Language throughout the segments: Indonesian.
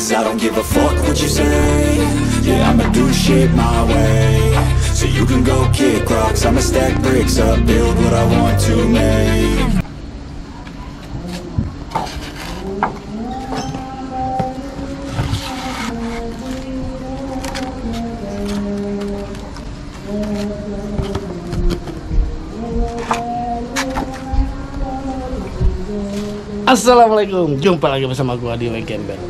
'cause I don't give a fuck what you say. Yeah, I'ma do shit my way. So you can go kick rocks, I'ma stack bricks up, build what I want to make. Assalamualaikum, jumpa lagi bersama gua di Weekend Bell.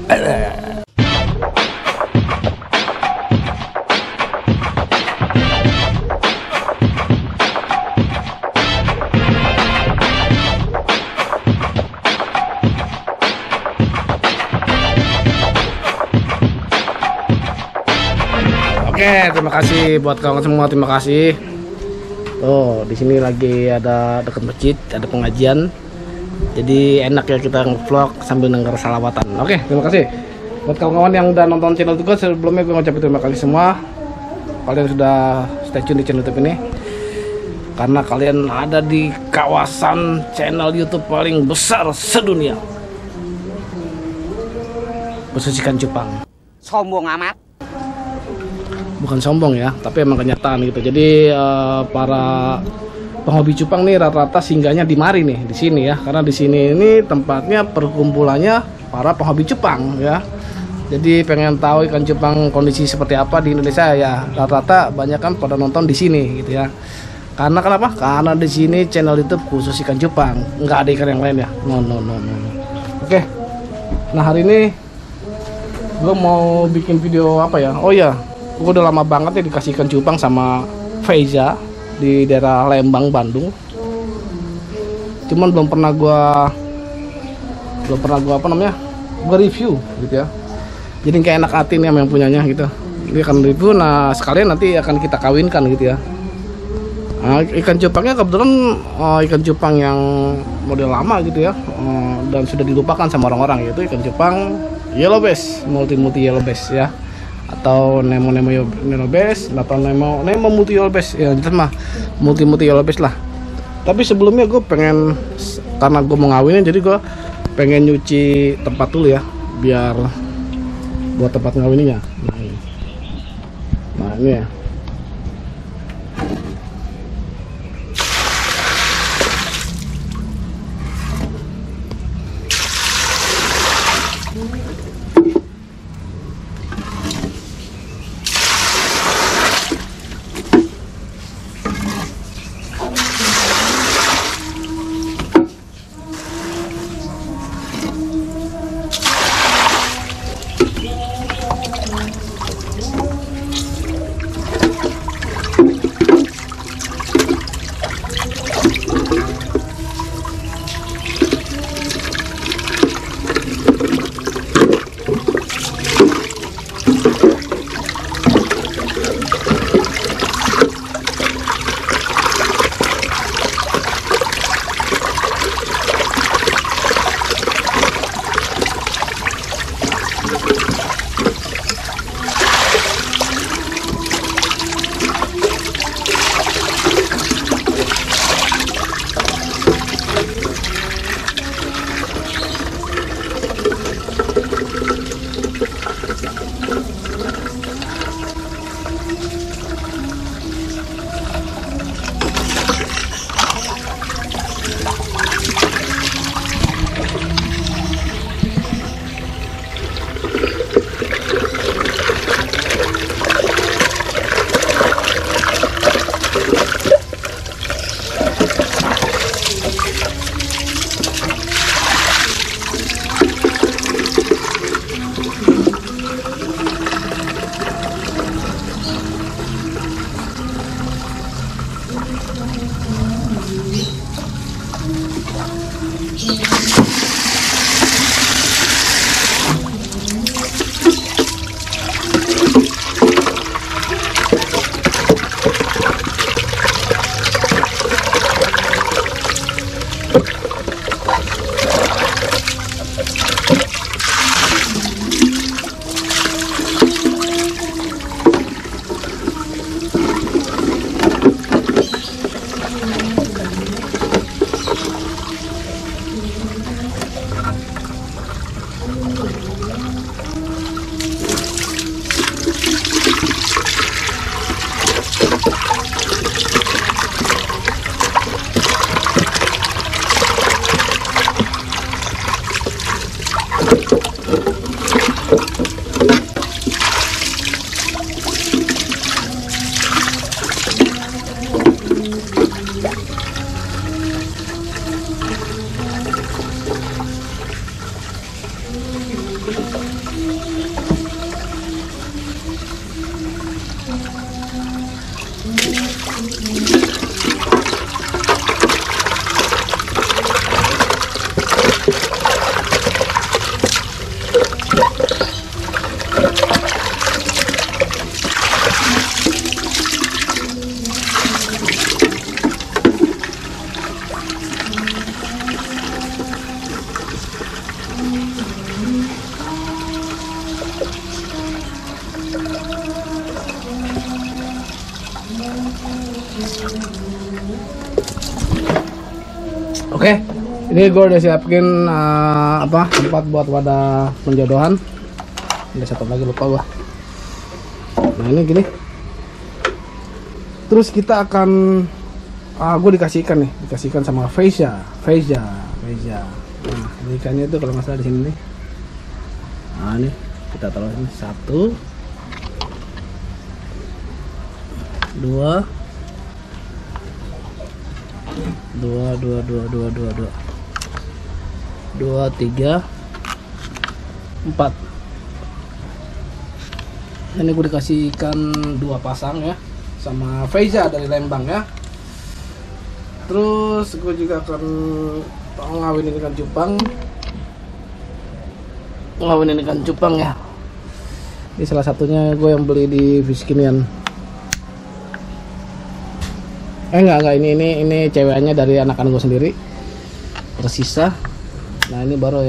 Oke, terima kasih buat kawan semua, terima kasih. Oh, di sini lagi ada dekat masjid, ada pengajian. Jadi enak ya kita nge-vlog sambil denger salawatan. Oke, terima kasih buat kawan-kawan yang udah nonton channel juga. Sebelumnya gue ngucapin terima kasih semua. Kalian sudah stay tune di channel YouTube ini, karena kalian ada di kawasan channel YouTube paling besar sedunia, khusus ikan cupang. Sombong amat. Bukan sombong ya, tapi emang kenyataan gitu. Jadi para penghobi cupang nih rata-rata singgahnya di mari nih, di sini ya, karena di sini ini tempatnya perkumpulannya para penghobi cupang ya. Jadi pengen tahu ikan cupang kondisi seperti apa di Indonesia ya, rata-rata banyak kan pada nonton di sini gitu ya. Karena kenapa? Karena di sini channel YouTube khusus ikan cupang, nggak ada ikan yang lain ya. No. Oke. Nah hari ini gue mau bikin video apa ya? Oh ya, gue udah lama banget ya dikasih ikan cupang sama Faiza di daerah Lembang, Bandung. Cuman belum pernah gua apa namanya, gua review gitu ya. Jadi kayak enak hati nih sama yang punyanya gitu. Ini akan review, nah sekalian nanti akan kita kawinkan gitu ya. Nah, ikan cupangnya kebetulan ikan cupang yang model lama gitu ya, dan sudah dilupakan sama orang-orang, yaitu ikan cupang yellow bass, multi yellow bass ya, atau Nemo yellow bass, atau Nemo multi yellow bass ya, gitu mah multi yellow bass lah. Tapi sebelumnya gue pengen, karena gue mau ngawinin, jadi gue pengen nyuci tempat dulu ya, biar buat tempat ngawininya. Nah ini ya. Oke, ini gue udah siapin tempat buat wadah penjodohan. Ada satu lagi lupa gua. Nah ini gini. Terus kita akan gue dikasihkan sama Faiza. Nah, ini ikannya itu kalau nggak salah di sini nih. Nah ini kita taruh ini 1, 2, 3, 4. Ini gue dikasih ikan 2 pasang ya, sama Faiza dari Lembang ya. Terus gue juga akan ngawinin ikan cupang ya. Ini salah satunya gue yang beli di Fiskinian. Enggak, ini ceweknya dari anakan gue sendiri, tersisa. Nah ini baru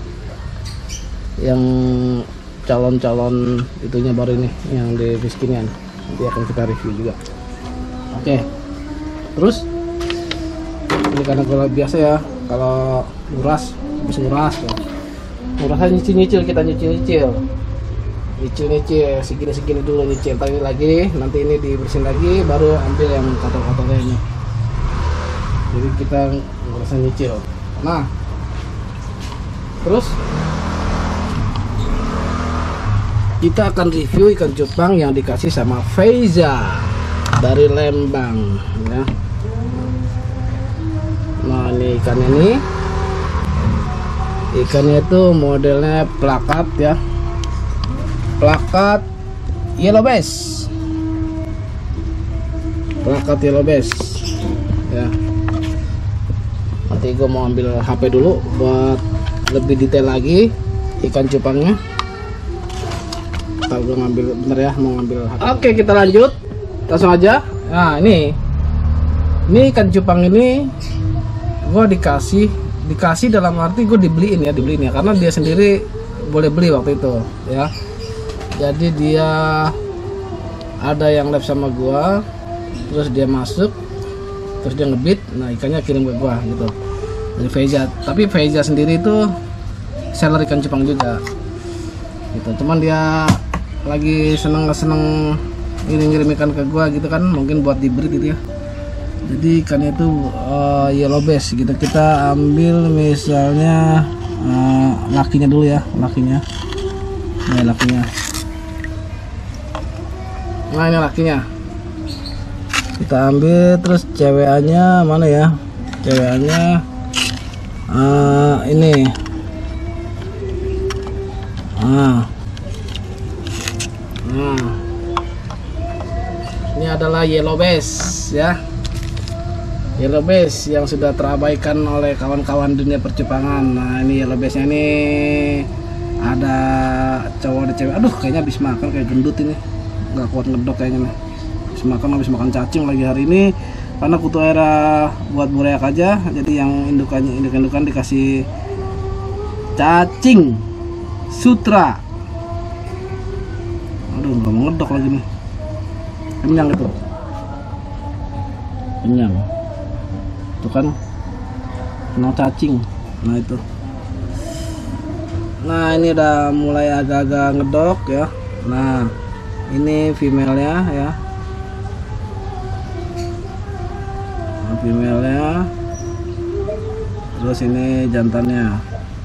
yang calon itunya baru ini, yang di Fiskinian. Nanti akan kita review juga. Oke. Terus ini karena gue biasa ya, kalau nguras habis nguras ya. Ngurasnya nyicil, kita nyicil segini dulu, nyicil tadi lagi, nanti ini dibersihin lagi, baru ambil yang kotor-kotornya ini. Jadi kita ngurasnya nyicil. Nah terus kita akan review ikan cupang yang dikasih sama Faiza dari Lembang ya. Nah ini ikannya itu modelnya plakat ya, plakat yellow bass ya. Nanti gue mau ambil HP dulu buat lebih detail lagi ikan cupangnya. Kalau gue ngambil bener ya, mau ngambil HP. Oke, kita lanjut langsung aja. Nah ini ikan cupang ini gue dikasih dalam arti gue dibeliin ya, karena dia sendiri boleh beli waktu itu ya. Jadi dia ada yang live sama gua, terus dia masuk, terus dia ngebit, nah ikannya kirim ke gua gitu dari Faiza. Tapi Faiza sendiri itu seller ikan cupang juga gitu, cuman dia lagi seneng ngirim ikan ke gua gitu kan, mungkin buat di breed gitu ya. Jadi ikannya itu yellow bass gitu. Kita ambil misalnya lakinya dulu ya, lakinya. Nah ini lakinya. Kita ambil, terus cewekannya mana ya? Cewekannya ini. Ini adalah yellow bass ya. Yellow bass yang sudah terabaikan oleh kawan-kawan dunia percupangan. Nah ini yellow bassnya ini ada cowok ada cewek. Aduh kayaknya habis makan kayak gendut ini, nggak kuat ngedok kayaknya nih. Habis makan cacing lagi hari ini, karena kutu era buat bureak aja. Jadi yang indukan dikasih cacing sutra. Aduh nggak mau ngedok lagi nih. Kenyang itu, kenyang. Itu kan kena cacing. Nah itu, nah ini udah mulai agak-agak ngedok ya. Nah ini female-nya ya, terus ini jantannya.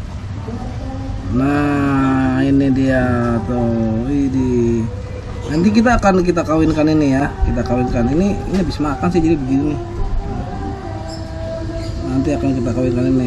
Nah ini dia tuh, ini nanti kita kawinkan ini ya, ini habis makan sih jadi begini nih. Nanti akan kita kawinkan ini.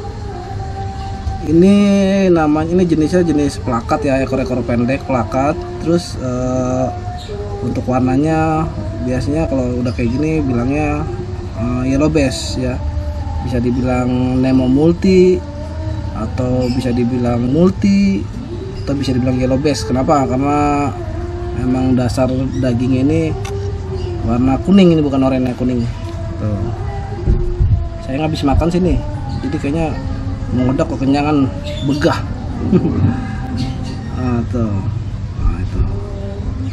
Ini namanya, ini jenisnya jenis plakat ya, ekor-ekor pendek plakat. Terus untuk warnanya biasanya kalau udah kayak gini bilangnya yellow bass ya. Bisa dibilang Nemo multi, atau bisa dibilang multi, atau bisa dibilang yellow bass. Kenapa? Karena emang dasar daging ini warna kuning, ini bukan oranye, kuning. Tuh. Saya habis makan sini, jadi kayaknya mau ngedok kekenyangan, begah. Tuh. Nah itu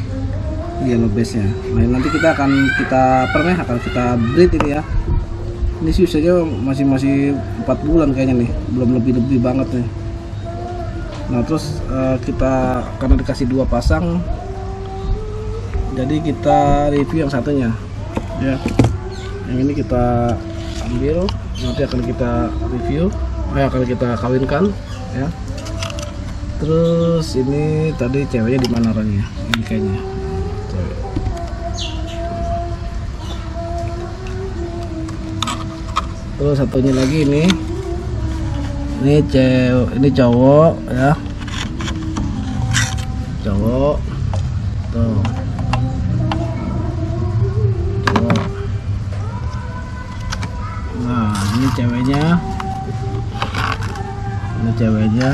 yellow bassnya. Nah nanti kita akan kita breed ini ya. Ini sih usianya masih 4 bulan kayaknya nih, belum lebih banget nih. Nah terus kita karena dikasih 2 pasang, jadi kita review yang satunya ya. Yang ini kita ambil, nanti akan kita review, akan kita kawinkan ya. Terus ini tadi ceweknya di mana orangnya? Ini kayaknya cewek. Terus satunya lagi ini cewek, ini cowok ya, cowok tuh, cowok. Nah ini ceweknya, ini ceweknya.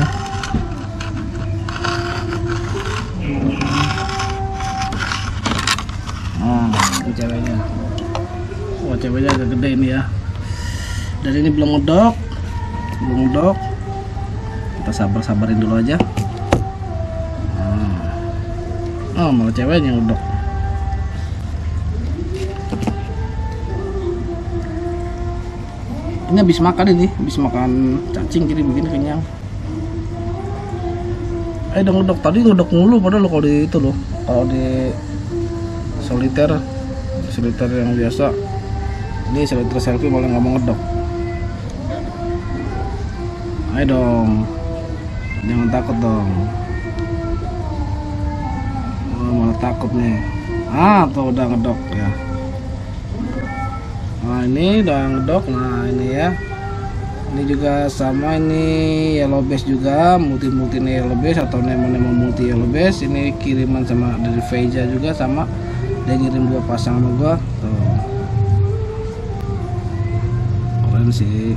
Nah ini ceweknya. Oh ceweknya agak gede ini ya. Dan ini belum ngedok, kita sabarin dulu aja. Oh malah ceweknya yang ngedok. Ini habis makan cacing, jadi begini kenyang. Udah ngedok, tadi ngedok mulu padahal kalau di itu loh, kalau di soliter yang biasa, ini soliter selfie malah nggak mau ngedok. Ayo dong, jangan takut dong. Oh, malah takut nih. Tuh udah ngedok ya. Nah ini udah ngedok. Nah ini ya, ini juga sama, ini yellow base juga, multi yellow base atau nemo multi yellow base. Ini kiriman sama dari Veja juga, sama dia ngirim 2 pasang sama gua tuh. Keren sih.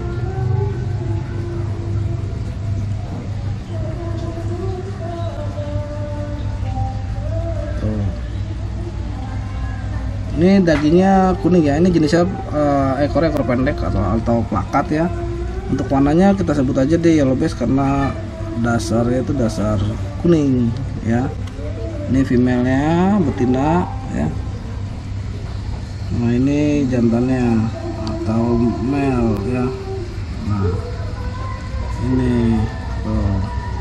Ini dagingnya kuning ya, ini jenisnya ekor pendek atau plakat ya. Untuk warnanya kita sebut aja di yellow base karena dasarnya itu dasar kuning ya. Ini female-nya, betina ya. Nah ini jantannya atau male ya. Nah ini tuh.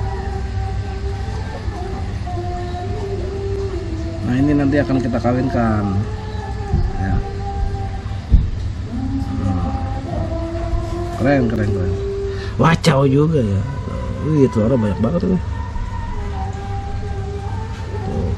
Nah ini nanti akan kita kawinkan ya. Keren. Wacau juga ya. Itu orang banyak banget ini. Tuh.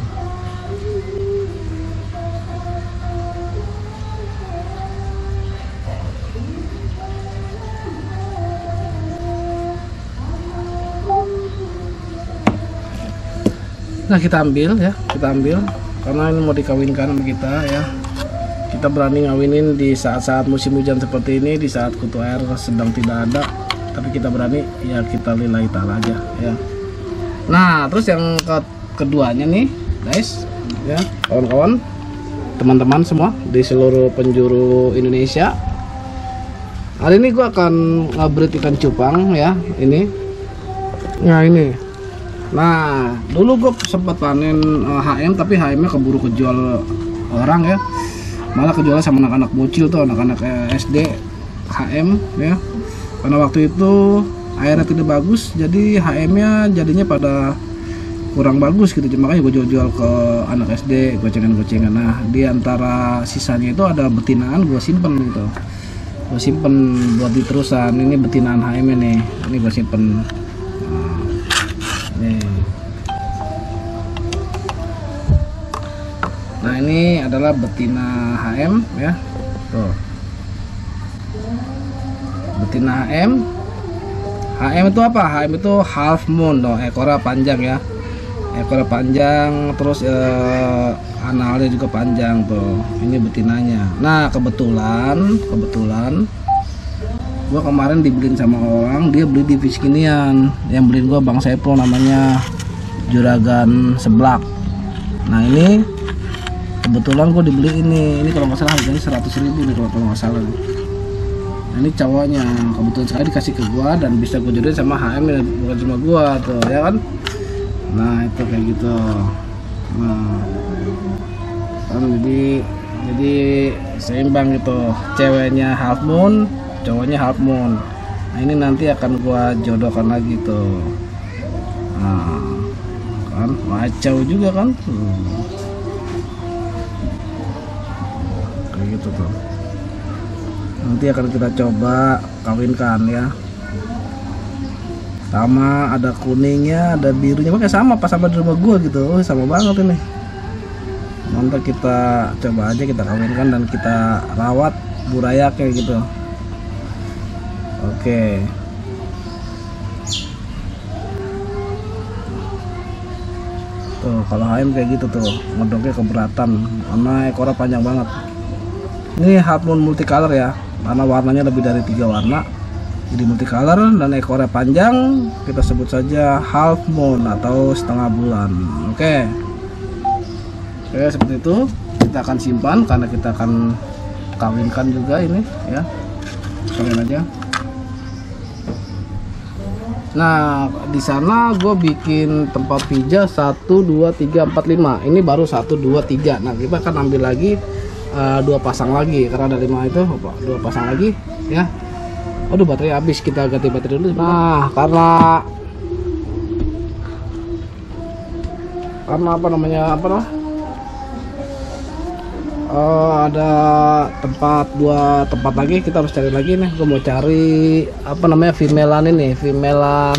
Nah kita ambil karena ini mau dikawinkan sama kita ya. Kita berani ngawinin di saat-saat musim hujan seperti ini, di saat kutu air sedang tidak ada, tapi kita berani ya, kita lillahi ta'ala aja ya. Nah terus yang keduanya nih guys ya, kawan-kawan, teman-teman semua di seluruh penjuru Indonesia, hari ini gua akan nge-breed ikan cupang ya. Ini nah ini, nah dulu gue sempat panen HM, tapi HM nya keburu kejual orang ya, malah kejual sama anak-anak bocil tuh, anak-anak SD HM ya, karena waktu itu airnya tidak bagus, jadi HM nya jadinya pada kurang bagus gitu, makanya gue jual ke anak SD, gocengan-gocengan. Nah di antara sisanya itu ada betinaan, gue simpen gitu, gue simpen buat diterusan. Ini betinaan HM nya nih, ini gue simpen. Nah ini adalah betina HM ya, tuh betina HM. HM itu apa? HM itu half moon, loh, ekornya panjang ya, ekornya panjang, terus analnya juga panjang tuh. Ini betinanya. Nah kebetulan gua kemarin dibeliin sama orang, dia beli di Fiskinian, yang beliin gua Bang Sepo, namanya Juragan Seblak. Nah ini kebetulan gue dibeli ini kalau nggak salah harganya 100.000 nih kalau nggak salah. Nah, ini cowoknya kebetulan sekali dikasih ke gua dan bisa gue jodohin sama HM ya, bukan cuma gua tuh ya kan. Nah itu kayak gitu. Nah kan jadi jadi seimbang gitu, ceweknya half moon, cowoknya half moon. Nah ini nanti akan gua jodohkan lagi tuh. Nah kan macau juga kan. Kayak gitu tuh, nanti akan kita coba kawinkan ya. Sama ada kuningnya, ada birunya, pakai sama pas sama di rumah gua gitu. Oh, sama banget ini. Nanti kita coba aja kita kawinkan dan kita rawat buraya kayak gitu. Oke. Tuh kalau HM kayak gitu tuh, ngedoknya keberatan karena ekornya panjang banget. Ini half moon multicolor ya, karena warnanya lebih dari 3 warna. Jadi multicolor dan ekornya panjang, kita sebut saja half moon atau setengah bulan. Oke. Oke, seperti itu kita akan simpan karena kita akan kawinkan juga ini ya. Kalian aja. Nah, di sana gue bikin tempat pijat 1 2 3 4 5. Ini baru 1 2 3. Nah, kita akan ambil lagi 2 pasang lagi karena ada 5 itu, 2 pasang lagi ya. Aduh, baterai habis, kita ganti baterai dulu. Nah, karena apa namanya ada dua tempat lagi, kita harus cari lagi nih. Gue mau cari apa namanya, femalean ini, femalean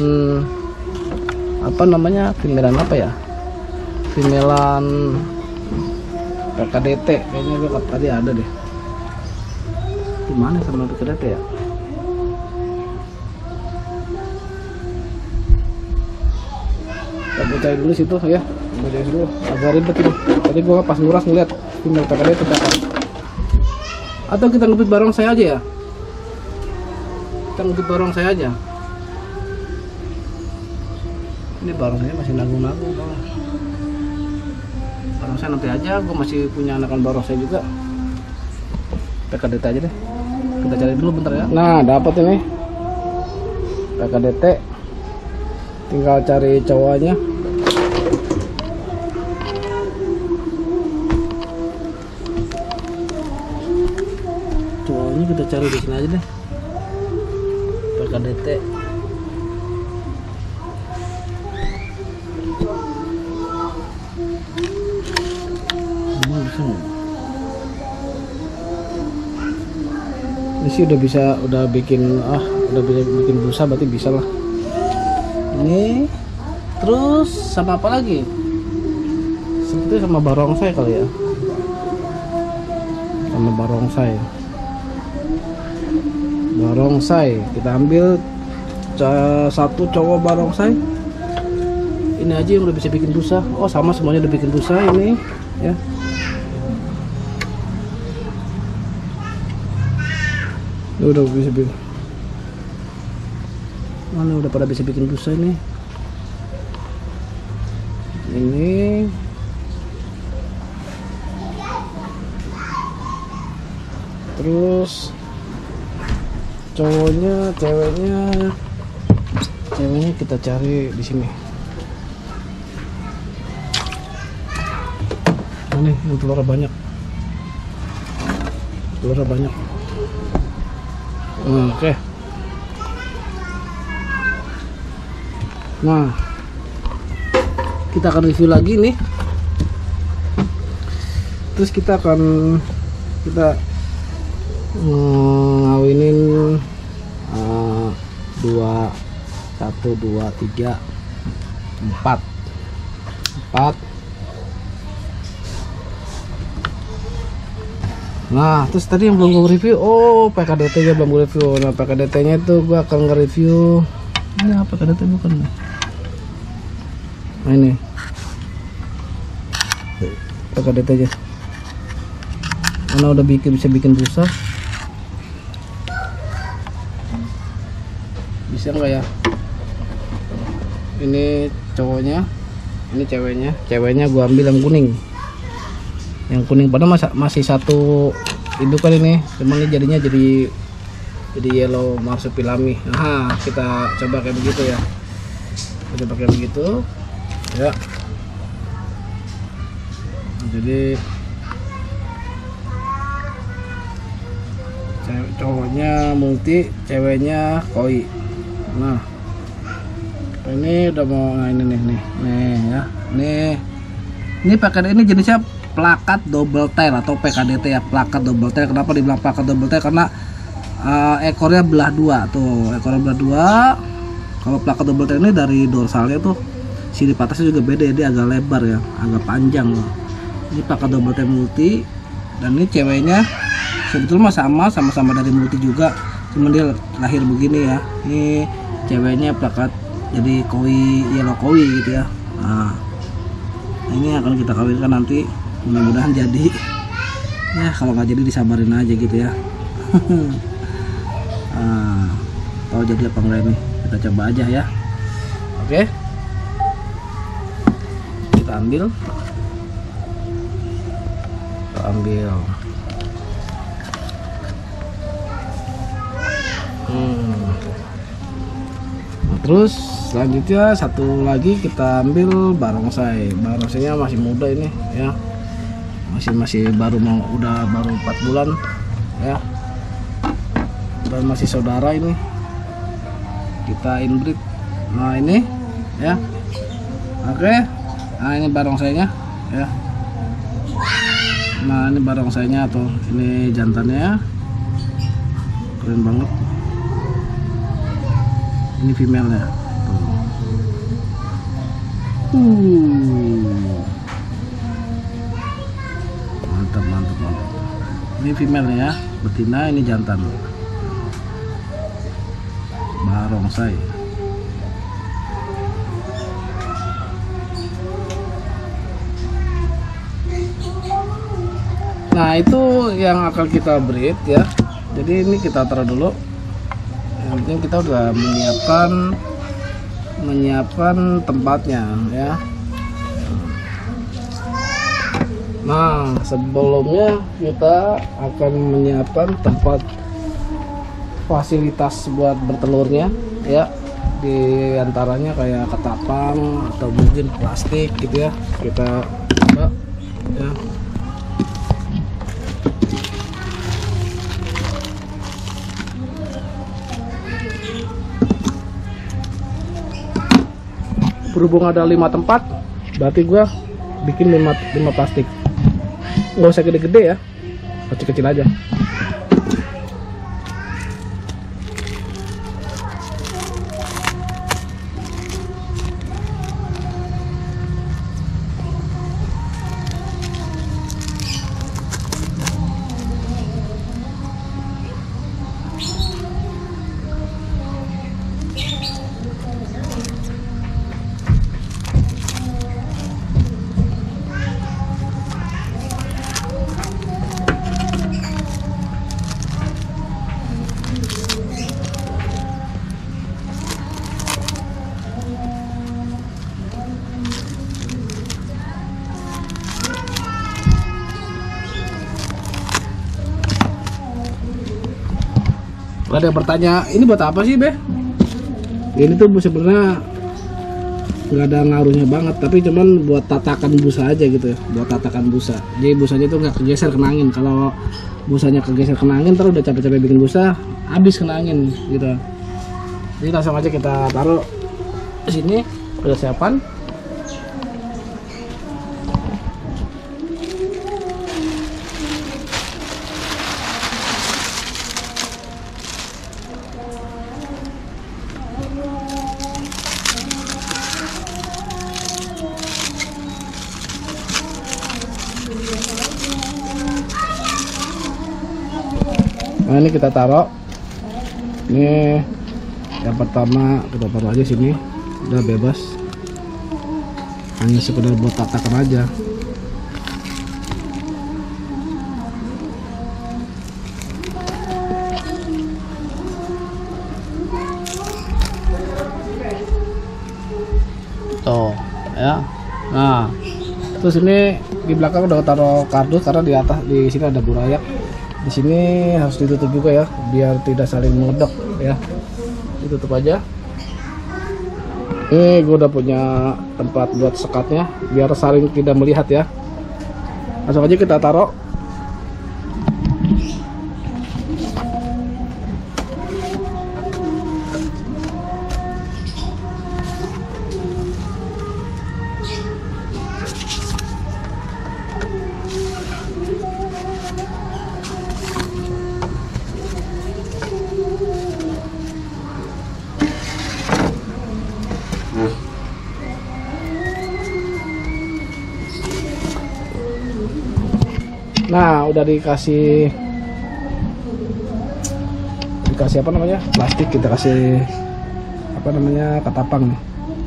PKDT kayaknya. Gue tadi ada deh, gimana sama PKDT ya? Kita cari dulu situ ya, gue cari dulu, agak ribet ini. Tadi gue pas nguras ngeliat female PKDT terdapat. Atau kita ngebit barongsai aja ya, kita ngebit barongsai aja. Ini barongsainya masih nanggung-nanggung. Barongsai nanti aja, gue masih punya anakan barongsai juga. PKDT aja deh, kita cari dulu bentar ya. Nah, dapat ini PKDT, tinggal cari cowoknya. Cowoknya kita cari di sini aja deh, PKDT. Ini sih udah bisa bikin busa, berarti bisa lah. Ini terus sama apa lagi? Seperti sama barongsai kali ya, sama barongsai. Kita ambil satu cowok barongsai. Ini aja yang udah bisa bikin busa. Oh, sama semuanya udah bikin busa ini ya. Udah bisa bikin. Mana udah pada bisa bikin busa ini. Ini terus cowoknya, ceweknya kita cari di sini. Nah, nih yang telurnya banyak. Oke. Nah, kita akan review lagi nih. Terus kita ngawinin 2 1 2 3 4. Nah, terus tadi yang belum gue review, PKDT nya belum gue review. Nah, PKDT nya itu gue akan nge-review. Ini apa PKDT bukan? Nah, ini PKDT aja. Mana udah bisa bikin busa. Bisa nggak ya? Ini cowoknya, ini ceweknya gue ambil yang kuning. Padahal masih satu indukan ini, cuman ini jadinya jadi yellow marsupilami. Nah, kita coba kayak begitu ya. Kita pakai begitu ya. Jadi cowoknya multi, ceweknya koi. Nah ini udah mau, nah ini nih ya, ini pakai ini jenisnya plakat double tail atau PKDT ya, plakat double tail. Kenapa dibilang plakat double tail? Karena ekornya belah dua tuh, ekornya belah dua. Kalau plakat double tail ini dari dorsalnya tuh sini patasnya juga beda, dia agak lebar ya, agak panjang loh. Ini plakat double tail multi, dan ini ceweknya sebetulnya sama-sama dari multi juga, cuman dia lahir begini ya. Ini ceweknya plakat jadi koi, yellow koi gitu ya. Nah ini akan kita kawinkan nanti, mudah-mudahan jadi ya. Kalau nggak jadi disabarin aja gitu ya. Tahu jadi apa enggak ini, kita coba aja ya. Oke, kita ambil terus selanjutnya satu lagi kita ambil barongsai. Barongsainya masih muda ini ya, masih baru udah baru 4 bulan ya, dan masih saudara ini, kita inbreed. Nah ini ya, oke. Nah ini barongsainya ya. Nah ini barongsainya atau ini jantannya, keren banget. Ini female-nya. Mantap. Ini female-nya ya, betina. Ini jantan. Barongsai. Nah itu yang akan kita breed ya. Jadi ini kita taruh dulu. Yang penting kita udah menyiapkan tempatnya ya. Nah sebelumnya kita akan menyiapkan tempat fasilitas buat bertelurnya ya, di antaranya kayak ketapang atau mungkin plastik gitu ya. Kita coba ya. Berhubung ada 5 tempat, berarti gua bikin 5 plastik. Nggak usah gede-gede ya, kecil-kecil aja. Ada yang bertanya, ini buat apa sih, Be? Ini tuh sebenarnya nggak ada ngaruhnya banget, tapi cuman buat tatakan busa aja gitu ya, buat tatakan busa. Jadi busanya tuh nggak kegeser kena angin. Kalau busanya kegeser kena angin, terus udah capek-capek bikin busa, habis kena angin gitu. Jadi langsung aja kita taruh di sini, udah siapan. Nah ini kita taruh, ini yang pertama kita taruh aja sini, udah bebas, hanya sekedar buat tatakan aja. Tuh ya. Nah terus ini di belakang udah taruh kardus karena di atas di sini ada burayak. Di sini harus ditutup juga ya, biar tidak saling meledak ya. Ditutup aja. Ini gue udah punya tempat buat sekatnya, biar saling tidak melihat ya. Langsung aja kita taruh. Nah, udah dikasih apa namanya, plastik, kita kasih apa namanya, ketapang nih.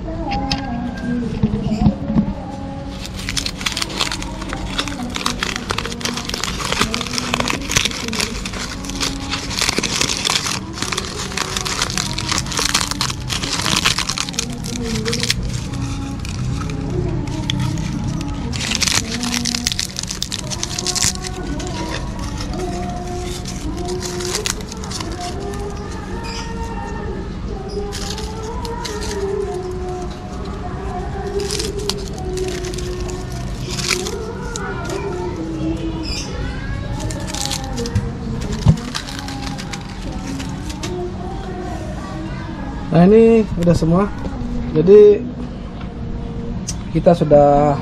Nah, ini udah semua. Jadi kita sudah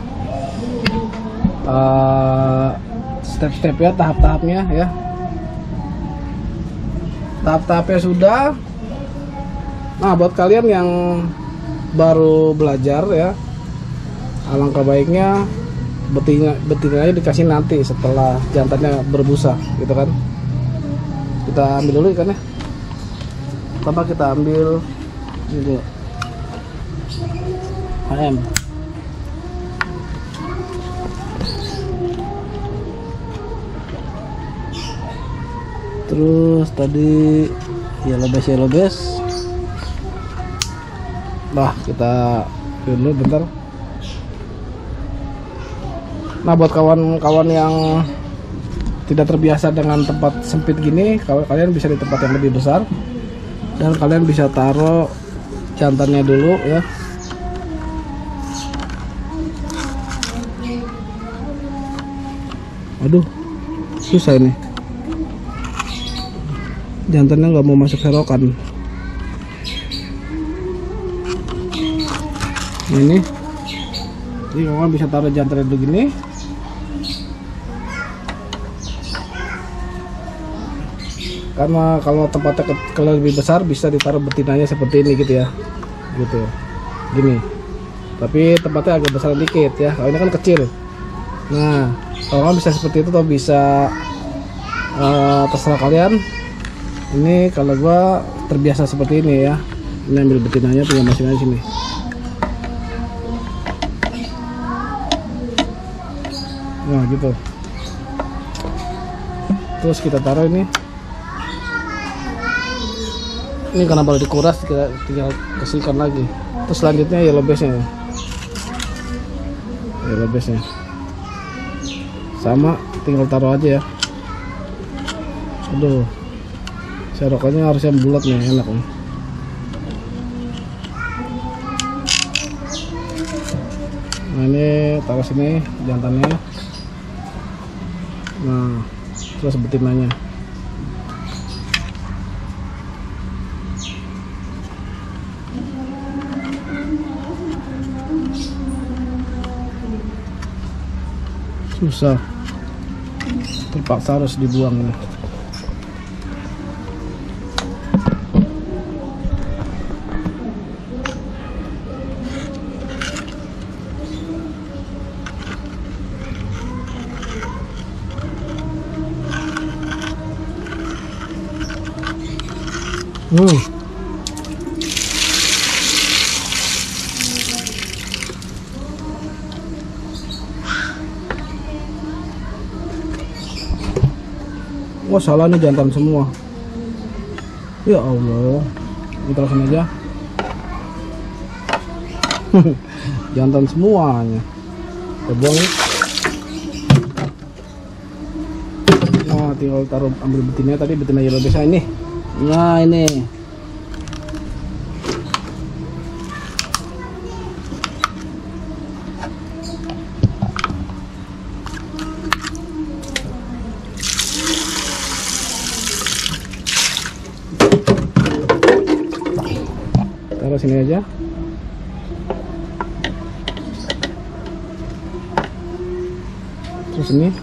step-step ya, tahap-tahapnya ya. Tahap-tahapnya sudah. Nah, buat kalian yang baru belajar ya, alangkah baiknya betinanya dikasih nanti setelah jantannya berbusa gitu kan. Kita ambil dulu ikannya. Pertama kita ambil ini dulu, HM. Terus tadi yellow bass. Nah, kita dulu bentar. Nah, buat kawan-kawan yang tidak terbiasa dengan tempat sempit gini, kalian bisa di tempat yang lebih besar. Dan kalian bisa taruh jantannya dulu ya. Aduh, susah ini. Jantannya nggak mau masuk serokan. Ini kawan bisa taruh jantannya dulu gini. Karena kalau tempatnya kalau lebih besar bisa ditaruh betinanya seperti ini gitu ya, gitu gini. Tapi tempatnya agak besar dikit ya, kalau ini kan kecil. Nah, kalau bisa seperti itu atau bisa terserah kalian. Ini kalau gua terbiasa seperti ini ya, ini ambil betinanya tinggal masukin aja sini. Nah gitu, terus kita taruh ini. Ini karena baru dikuras, kita tinggal kasihkan lagi. Terus selanjutnya yellow bass-nya. Yellow bass-nya sama, tinggal taruh aja ya. Aduh, serokannya harusnya bulat nih, enak nih. Nah, ini taruh sini jantannya. Nah, terus betinanya. Susah, terpaksa harus dibuang nih. Wah, salah nih, jantan semua. Ya Allah, kita langsung aja. Jantan semuanya. Kita buang nih. Nah, tinggal taruh, ambil betinanya tadi, betina yellow bass ini. Nah, ini. Taruh sini aja. Terus ini.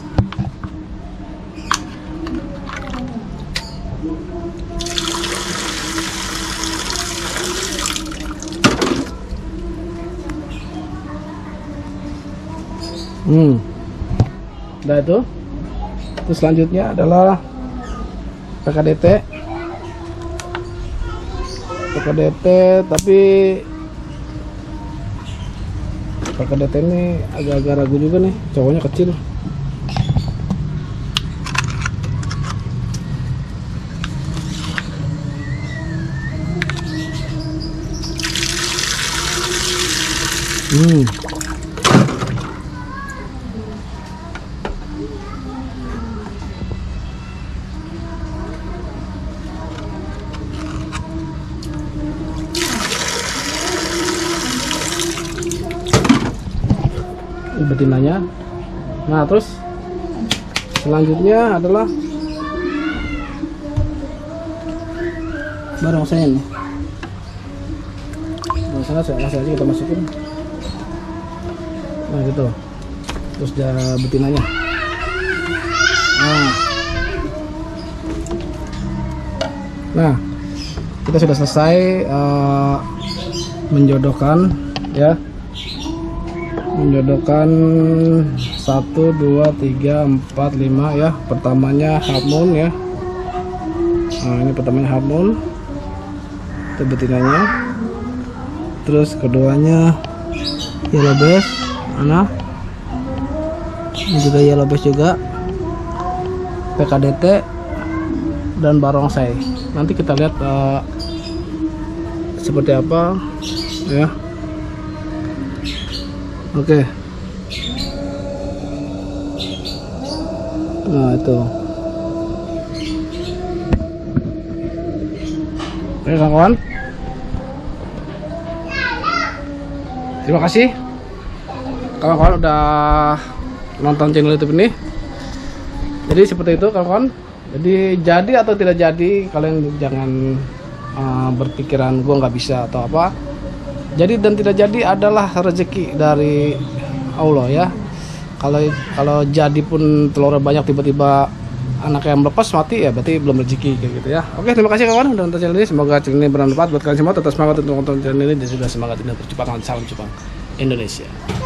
Udah itu. Terus selanjutnya adalah PKDT. Tapi PKDT ini agak-agak ragu juga nih, cowoknya kecil. Betinanya. Nah, terus selanjutnya adalah barongsainya nih. Barongsainya langsung aja kita masukin. Nah gitu. Terus dia betinanya. Nah, kita sudah selesai menjodohkan ya. Menjodohkan 1, 2, 3, 4, 5 ya. Pertamanya half moon ya. Nah, ini pertamanya half moon. Itu betinanya. Terus keduanya yellow bass. Mana? Ini juga yellow bass juga. PKDT dan barongsai. Nanti kita lihat seperti apa ya. Oke. Nah itu. Oke kawan-kawan. Terima kasih kawan-kawan udah nonton channel YouTube ini. Jadi seperti itu kawan-kawan. Jadi jadi atau tidak jadi, kalian jangan berpikiran gua nggak bisa atau apa. Jadi dan tidak jadi adalah rezeki dari Allah ya. Kalau jadi pun telurnya banyak tiba-tiba anak yang melepas mati ya berarti belum rezeki kayak gitu ya. Oke, terima kasih kawan udah nonton channel ini. Semoga channel ini bermanfaat buat kalian semua. Tetap semangat untuk nonton channel ini dan juga semangat untuk percupangan. Salam Cupang Indonesia.